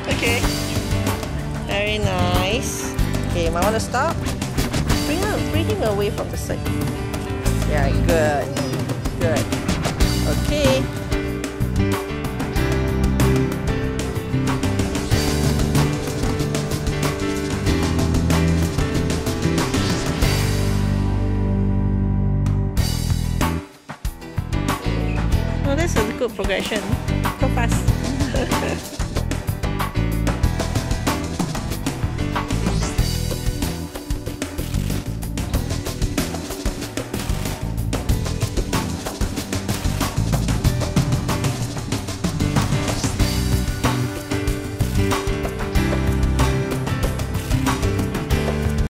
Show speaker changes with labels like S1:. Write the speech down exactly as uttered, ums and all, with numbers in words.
S1: Okay. Very nice. Okay, might want to stop. Bring him, bring him away from the side. Yeah, good. Good. Okay. Oh, that's a good progression. Go fast.